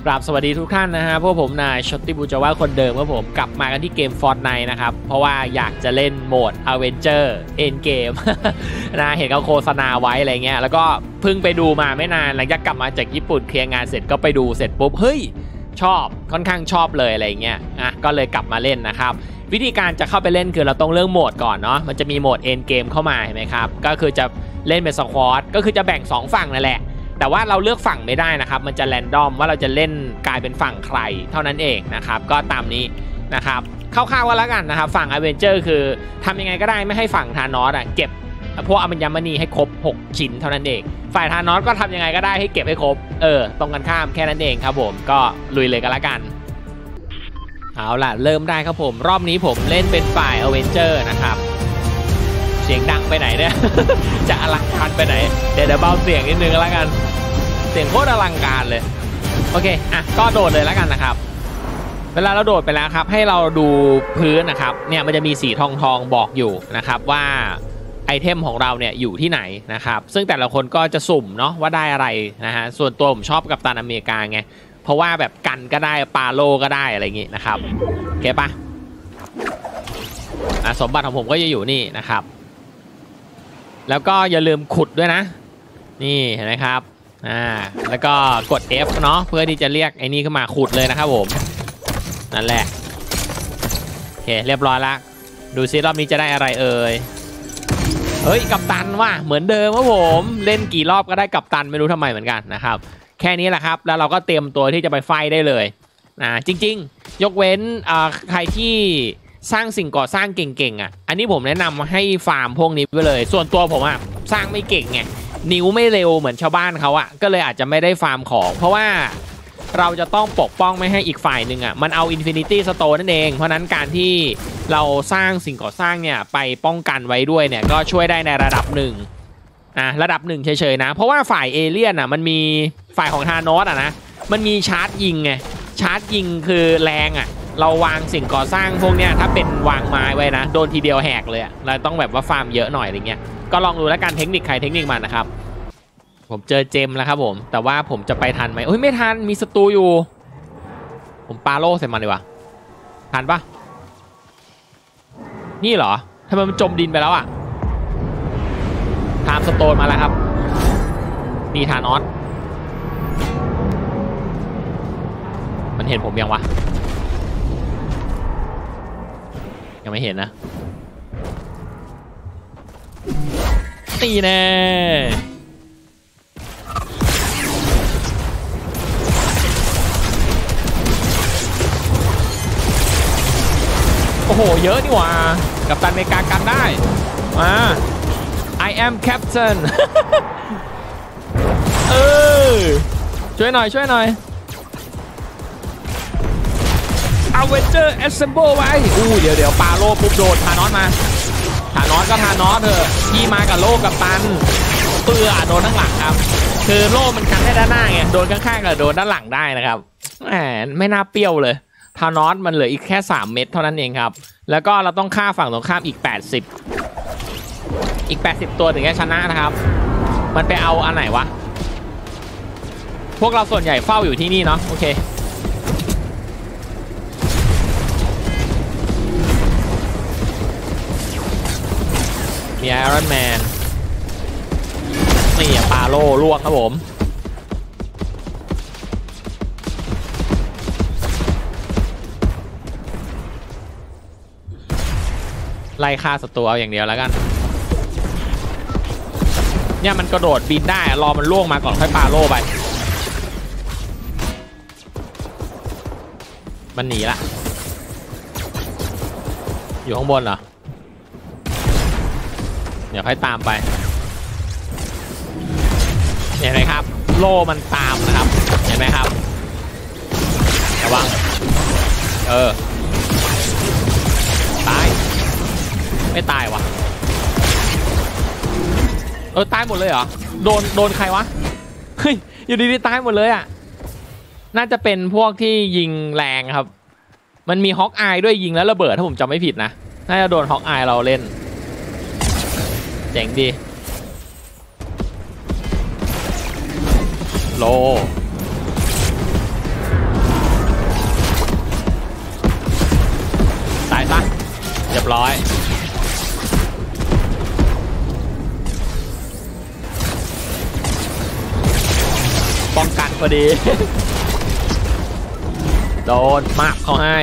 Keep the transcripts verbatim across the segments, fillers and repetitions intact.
กราบสวัสดีทุกท่านนะฮะพวกผมนายชอตตี้บูจาว่าคนเดิมพวกผมกลับมากันที่เกม Fortnite นะครับเพราะว่าอยากจะเล่นโหมด Avenger Endgame นะเห็นเขาโฆษณาไว้อะไรเงี้ยแล้วก็เพิ่งไปดูมาไม่นานหลังจากกลับมาจากญี่ปุ่นเคลียร์งานเสร็จก็ไปดูเสร็จปุ๊บเฮ้ยชอบค่อนข้างชอบเลยอะไรเงี้ยอ่ะก็เลยกลับมาเล่นนะครับวิธีการจะเข้าไปเล่นคือเราต้องเลือกโหมดก่อนเนาะมันจะมีโหมด Endgame เข้ามาเห็นไหมครับก็คือจะเล่นเป็นสควอตก็คือจะแบ่งสองฝั่งนั่นแหละแต่ว่าเราเลือกฝั่งไม่ได้นะครับมันจะแรนดอมว่าเราจะเล่นกลายเป็นฝั่งใครเท่านั้นเองนะครับก็ตามนี้นะครับคร่าวๆว่าแล้วกันนะครับฝั่ง Avenger คือทำยังไงก็ได้ไม่ให้ฝั่งธานอสอ่ะเก็บพวกอัญมณีให้ครบหกชิ้นเท่านั้นเองฝ่ายธานอสก็ทำยังไงก็ได้ให้เก็บให้ครบเออตรงกันข้ามแค่นั้นเองครับผมก็ลุยเลยกันละกันเอาล่ะเริ่มได้ครับผมรอบนี้ผมเล่นเป็นฝ่าย Avenger นะครับเสียงดังไปไหนเนี่ย จะอลังการไปไหนเดี๋ยวเดี๋ยวเบาเสียงนิดนึงแล้วกันเสียงโคตรอลังการเลยโอเคอ่ะก็โดดเลยแล้วกันนะครับเวลาเราโดดไปแล้วครับให้เราดูพื้นนะครับเนี่ยมันจะมีสีทองทองบอกอยู่นะครับว่าไอเทมของเราเนี่ยอยู่ที่ไหนนะครับซึ่งแต่ละคนก็จะสุ่มเนาะว่าได้อะไรนะฮะส่วนตัวผมชอบกัปตันอเมริกาไงเพราะว่าแบบกันก็ได้ปาโลก็ได้อะไรอย่างงี้นะครับโอเคปะอ่ะสมบัติของผมก็จะอยู่นี่นะครับแล้วก็อย่าลืมขุดด้วยนะนี่เห็นไหมครับอ่าแล้วก็กด F เนาะเพื่อที่จะเรียกไอ้นี่ขึ้นมาขุดเลยนะครับผมนั่นแหละโอเคเรียบร้อยละดูซิรอบนี้จะได้อะไรเอ่ยเฮ้ยกัปตันว่ะเหมือนเดิมครับผมเล่นกี่รอบก็ได้กัปตันไม่รู้ทำไมเหมือนกันนะครับแค่นี้แหละครับแล้วเราก็เตรียมตัวที่จะไปไฟได้เลยนะจริงๆยกเว้นอ่าใครที่สร้างสิ่งก่อสร้างเก่งๆอ่ะอันนี้ผมแนะนำให้ฟาร์มพวกนี้ไปเลยส่วนตัวผมอ่ะสร้างไม่เก่งไงนิ้วไม่เร็วเหมือนชาวบ้านเขาอ่ะก็เลยอาจจะไม่ได้ฟาร์มของเพราะว่าเราจะต้องปกป้องไม่ให้อีกฝ่ายหนึ่งอ่ะมันเอา Infinity Stone นั่นเองเพราะนั้นการที่เราสร้างสิ่งก่อสร้างเนี่ยไปป้องกันไว้ด้วยเนี่ยก็ช่วยได้ในระดับหนึ่งอ่ะระดับหนึ่งเฉยๆนะเพราะว่าฝ่ายเอเลี่ยนอ่ะมันมีฝ่ายของธานอสอ่ะนะมันมีชาร์จยิงไงชาร์จยิงคือแรงอ่ะเราวางสิ่งก่อสร้างพวกเนี้ยถ้าเป็นวางไม้ไว้นะโดนทีเดียวแหกเลยเราต้องแบบว่าฟาร์มเยอะหน่อยอะไรเงี้ยก็ลองดูแล้วกันเทคนิคใครเทคนิคมันนะครับผมเจอเจมแล้วครับผมแต่ว่าผมจะไปทันไหมโอ้ยไม่ทันมีศัตรูอยู่ผมปาโล่ใส่มันดีกว่าทันปะนี่เหรอทำไมมันจมดินไปแล้วอะไทม์สโตนมาแล้วครับนี่ธานอสมันเห็นผมยังวะยังไม่เห็นนะตีแน่โอ้โหเยอะนี่หว่ากัปตันอเมริกากันได้มา I am captain เออช่วยหน่อยช่วยหน่อย Avenger Assemble ไว้อู้เดี๋ยวเดี๋ยวปาโลปุ๊บโดนธานอสมาธานอสก็ธานอสเถอะพี่มากับโลกัปตันเปื่อโดนทั้งหลังครับคือโลมันกันได้ด้านหน้าไงโดนข้างๆกับโดนด้านหลังได้นะครับแหมไม่น่าเปรี้ยวเลยธานอสมันเหลืออีกแค่สามเม็ดเท่านั้นเองครับแล้วก็เราต้องฆ่าฝั่งตรงข้ามอีกแปดสิบอีกแปดสิบตัวถึงจะชนะนะครับมันไปเอาอันไหนวะพวกเราส่วนใหญ่เฝ้าอยู่ที่นี่เนาะโอเคมีไอรอนแมนนี่ปาโลล่วงครับผมไล่ฆ่าศัตรูเอาอย่างเดียวแล้วกันเนี่ยมันกระโดดบินได้รอมันล่วงมาก่อนค่อยปาโล่ไปมันหนีละอยู่ข้างบนเหรอเดี๋ยวค่อยตามไปเห็นไหมครับโล่มันตามนะครับเห็นไหมครับระวังเออตายไม่ตายวะเออตายหมดเลยเหรอโดนโดนใครวะเฮ้ยอยู่ดีๆตายหมดเลยอ่ะน่าจะเป็นพวกที่ยิงแรงครับมันมีฮอกอายด้วยยิงแล้วระเบิดถ้าผมจำไม่ผิดนะน่าจะโดนฮอกอายเราเล่นเจ๋งดี โลบร้อยป้องกันพอดี โดนมากเขาให้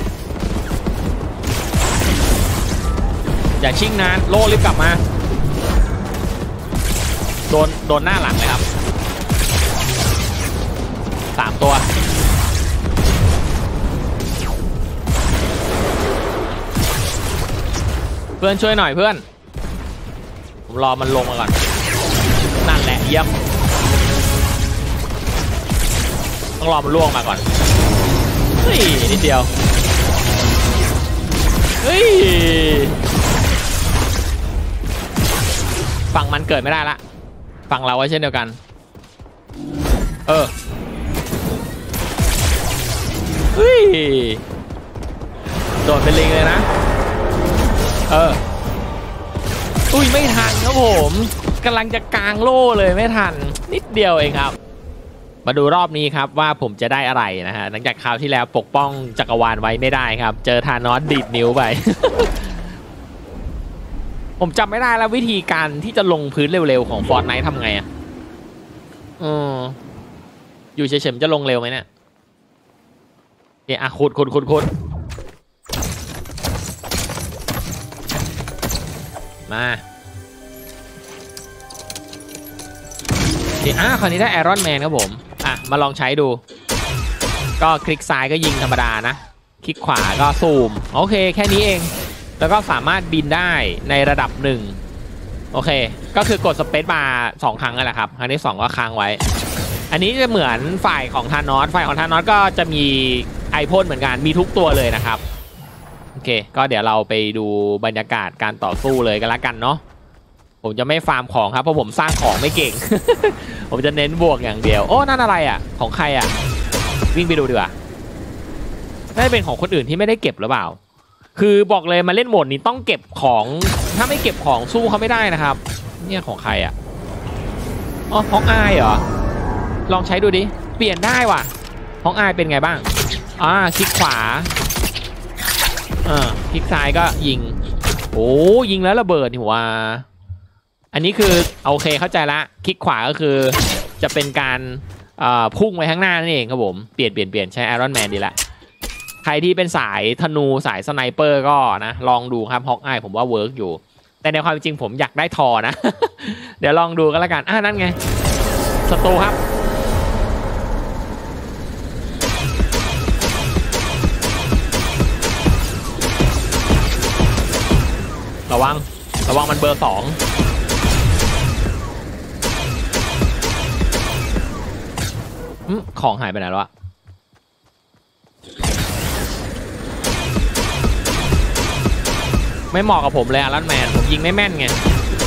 อย่าชิ่งนานโล่รีบกลับมาโดนโดนหน้าหลังเลยครับสามตัวเพื่อนช่วยหน่อยเพื่อนผมรอมันลงมาก่อนนั่นแหละเยี่ยมต้องรอมันล่วงมาก่อนเฮ้ยนิดเดียวเฮ้ยฝั่งมันเกิดไม่ได้ละฝั่งเราไว้เช่นเดียวกันเออเฮ้ยโดดเป็นลิงเลยนะเอออุ้ยไม่ทันครับผมกำลังจะกางโล่เลยไม่ทันนิดเดียวเองครับมาดูรอบนี้ครับว่าผมจะได้อะไรนะฮะหลังจากคราวที่แล้วปกป้องจักรวาลไว้ไม่ได้ครับเจอธานอสดีดนิ้วไป ผมจำไม่ได้แล้ววิธีการที่จะลงพื้นเร็วๆของฟอร์ตไนท์ทำไงอ่ะอืออยู่เฉยๆจะลงเร็วไหมเนี่ยเนี่ยอ่ะขุดขุดขุดขุดมาอ่ะคราวนี้ได้ไอรอนแมนครับผมอ่ะมาลองใช้ดูก็คลิกซ้ายก็ยิงธรรมดานะคลิกขวาก็ซูมโอเคแค่นี้เองแล้วก็สามารถบินได้ในระดับหนึ่งโอเคก็คือกดสเปซบาร์สองครั้งนั่นแหละครับครั้งที่สองก็ค้างไว้อันนี้จะเหมือนฝ่ายของธานอสฝ่ายของธานอสก็จะมีไอพ่นเหมือนกันมีทุกตัวเลยนะครับโอเคก็เดี๋ยวเราไปดูบรรยากาศการต่อสู้เลยกันละกันเนาะผมจะไม่ฟาร์มของครับเพราะผมสร้างของไม่เก่ง ผมจะเน้นบวกอย่างเดียวโอ้นั่นอะไรอ่ะของใครอ่ะวิ่งไปดูดีกว่าน่าจะเป็นของคนอื่นที่ไม่ได้เก็บหรือเปล่าคือบอกเลยมาเล่นโหมดนี้ต้องเก็บของถ้าไม่เก็บของสู้เขาไม่ได้นะครับเนี่ยของใครอ่ะอ๋อฮอกอายเหรอลองใช้ดูดิเปลี่ยนได้ว่ะฮอกอายเป็นไงบ้างอ่าคลิกขวาอ่าคลิกซ้ายก็ยิงโอ้ยิงแล้วระเบิดนี่ว่าอันนี้คือโอเคเข้าใจละคลิกขวาก็คือจะเป็นการพุ่งไปข้างหน้านั่นเองครับผมเปลี่ยนเปลี่ยนเปลี่ยนใช้ไอรอนแมนดีละใครที่เป็นสายธนูสายสไนเปอร์ก็นะลองดูครับฮอกอายผมว่าเวิร์กอยู่แต่ในความจริงผมอยากได้ทอนะ เดี๋ยวลองดูกันละกันอ่ะนั่นไงศัตรูครับระวังระวังมันเบอร์สองของหายไปไหนแล้วอะไม่เหมาะกับผมเลยอารันแมนผมยิงไม่แม่นไง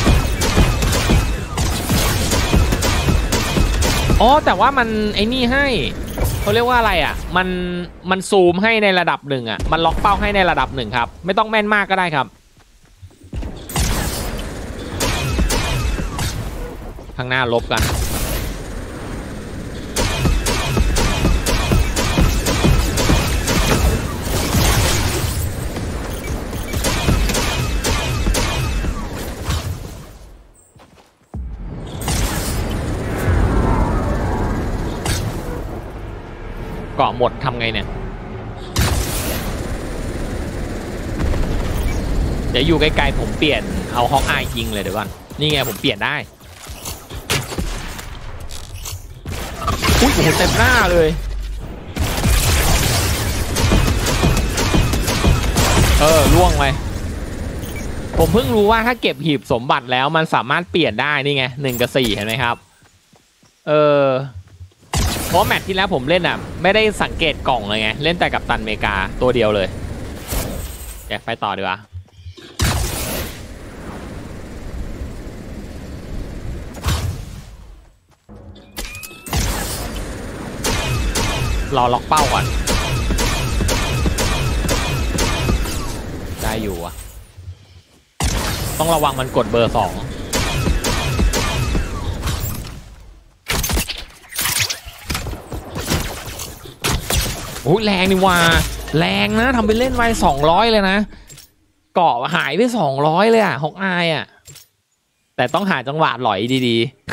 อ๋อแต่ว่ามันไอ้นี่ให้เขาเรียกว่าอะไรอ่ะมันมันซูมให้ในระดับหนึ่งอ่ะมันล็อกเป้าให้ในระดับหนึ่งครับไม่ต้องแม่นมากก็ได้ครับข้างหน้าลบกันเกาะหมดทำไงเนี่ยเดี๋ยวอยู่ใกล้ๆผมเปลี่ยนเอาฮอกอายยิงเลยเดี๋ยวก่อนนี่ไงผมเปลี่ยนได้อุ้ยโอ้โหเต็มหน้าเลยเออล่วงไปผมเพิ่งรู้ว่าถ้าเก็บหีบสมบัติแล้วมันสามารถเปลี่ยนได้นี่ไงหนึ่งกับสี่เห็นไหมครับเออเพราะแมตช์ที่แล้วผมเล่นอ่ะไม่ได้สังเกตกล่องเลยไงเล่นแต่กับตันอเมริกาตัวเดียวเลยอยากไปต่อดีกว่ารอล็อกเป้าก่อนได้อยู่อ่ะต้องระวังมันกดเบอร์สองโอ้ยแรงนี่ว่าแรงนะทำไปเล่นไวสองร้อยเลยนะเกาะหายไปสองร้อยเลยอ่ะฮอกอายอ่ะแต่ต้องหาจังหวะหลอยดี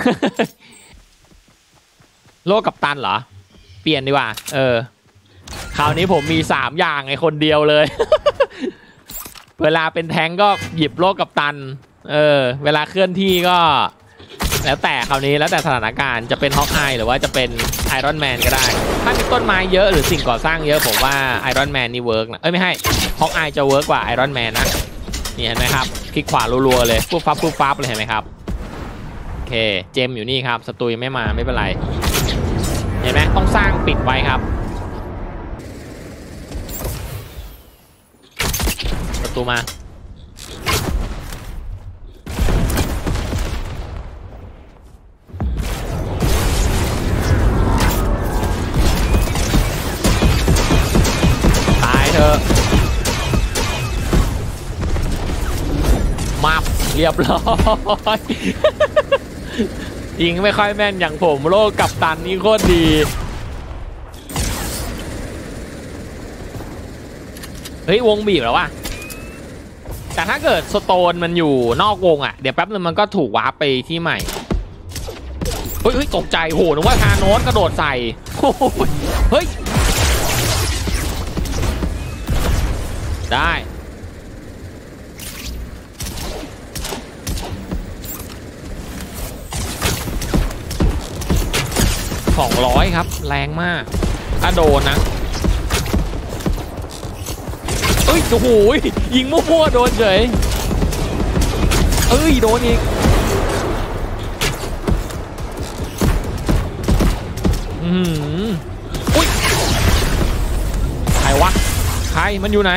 ๆโลกกับตันเหรอเปลี่ยนดีกว่าเออคราวนี้ผมมีสามอย่างไอ้คนเดียวเลย เวลาเป็นแทงก็หยิบโลกกับตันเออเวลาเคลื่อนที่ก็แล้วแต่คราวนี้แล้วแต่สถานการณ์จะเป็นฮอกอายหรือว่าจะเป็นไอรอนแมนก็ได้ถ้ามีต้นไม้เยอะหรือสิ่งก่อสร้างเยอะผมว่าไอรอนแมนนี่เวิร์กนะเอ้ยไม่ให้ฮอกอายจะเวิร์กกว่าไอรอนแมนนะนี่เห็นไหมครับคลิกขวารัวๆเลยปุ๊บฟับปุ๊บฟับเลยเห็นไหมครับโอเคเจมอยู่นี่ครับศัตรูยังไม่มาไม่เป็นไรเห็นไหมต้องสร้างปิดไว้ครับศัตรูมาเธอมาเรียบร้อยยิงไม่ค่อยแม่นอย่างผมโลกกับตันนี่โคตรดีเฮ้ยวงบีบแล้ววะแต่ถ้าเกิดสโตนมันอยู่นอกวงอ่ะเดี๋ยวแป๊บนึงมันก็ถูกวาร์ปไปที่ใหม่เฮ้ยตกใจโหนึกว่าธานอสกระโดดใส่เฮ้ยได้สองร้อยครับแรงมากถ้าโดนนะเอ้ยโอ้โหยิงมั่วๆโดนเฉยเอ้ยโดนอีกอืมอุ้ยใครวะใครมันอยู่ไหน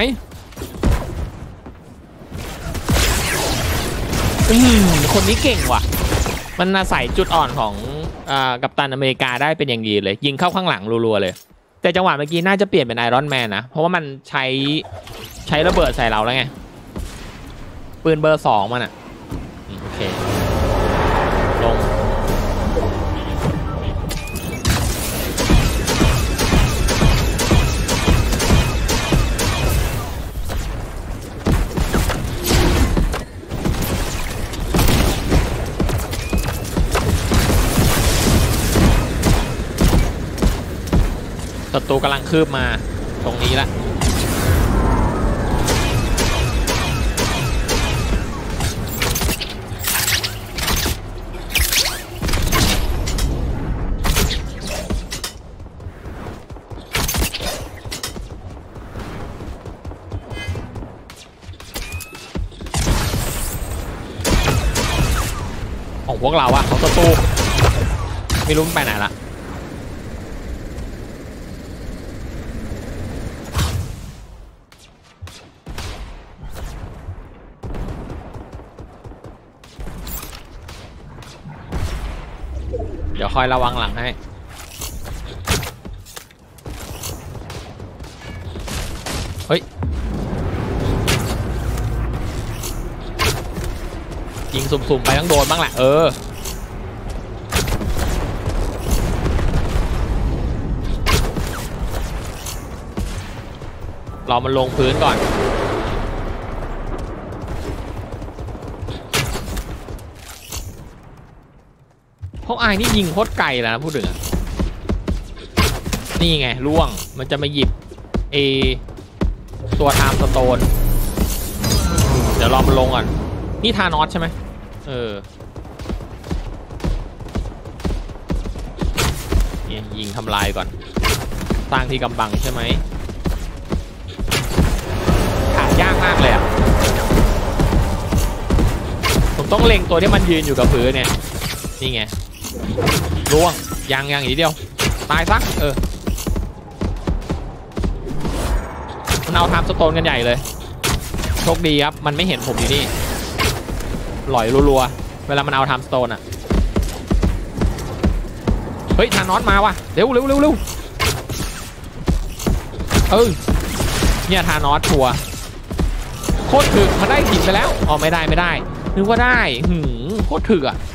อืมคนนี้เก่งว่ะมันอาศัยจุดอ่อนของอ่ากัปตันอเมริกาได้เป็นอย่างดีเลยยิงเข้าข้างหลังรัวๆเลยแต่จังหวะเมื่อกี้น่าจะเปลี่ยนเป็นไอรอนแมนนะเพราะว่ามันใช้ใช้ระเบิดใส่เราแล้วไงปืนเบอร์สองมันอ่ะโอเคลงศัตรูกำลังคืบมาตรงนี้ละของพวกเราอะของศัตรูไม่รู้มันไปไหนละเดี๋ยวคอยระวังหลังให้เฮ้ยยิงสุ่มๆไปต้องโดนบ้างแหละเออรอมันลงพื้นก่อนพวกไอ้นี่ยิงโคตรไกลแล้วนะพูดถึงนี่ไงล่วงมันจะมาหยิบเอตัวไทม์สโตนเดี๋ยวรอมันลงก่อนนี่ธานอสใช่ไหมเออนี่ยิงทำลายก่อนสร้างที่กำบังใช่ไหมขายากมากเลยอ่ะผมต้องเล็งตัวที่มันยืนอยู่กับพื้นเนี่ยนี่ไงล่วงยังยังอีกเดียวตายซะเออมันเอาไทม์สโตนกันใหญ่เลยโชคดีครับมันไม่เห็นผมอยู่นี่หลอยรัวๆเวลามันเอาไทม์สโตนอ่ะเฮ้ยธานอสมาว่ะเร็วเร็วเร็วเร็วเออเนี่ยธานอสชัวร์โคตรถึกมันได้หินไปแล้วอ๋อไม่ได้ไม่ได้นึกว่าได้หืมโคตรถึกอ่ะ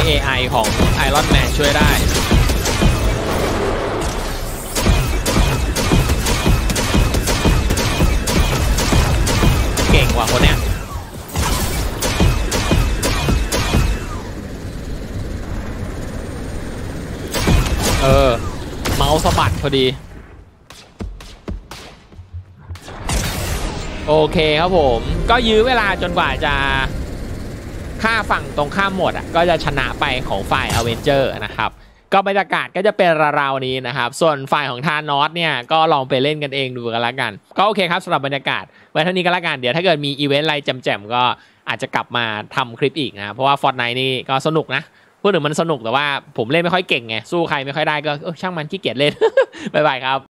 เอ ไอ ของ Iron Man ช่วยได้เก่งกว่าคนเนี้ยเออเมาส์สะบัดพอดีโอเคครับผมก็ยื้อเวลาจนกว่าจะฆ่าฝั่งตรงข้ามหมดอ่ะก็จะชนะไปของฝ่ายอเวนเจอร์นะครับก็บรรยากาศก็จะเป็นราวๆนี้นะครับส่วนฝ่ายของธานอสเนี่ยก็ลองไปเล่นกันเองดูกันละกันก็โอเคครับสำหรับบรรยากาศไว้เท่านี้ก็แล้วกันเดี๋ยวถ้าเกิดมีอีเวนต์อะไรแจ่มๆก็อาจจะกลับมาทำคลิปอีกนะเพราะว่า Fortnite นี่ก็สนุกนะพูดถึงมันสนุกแต่ว่าผมเล่นไม่ค่อยเก่งไงสู้ใครไม่ค่อยได้ก็ช่างมันขี้เกียจเล่นบ๊ายบายครับ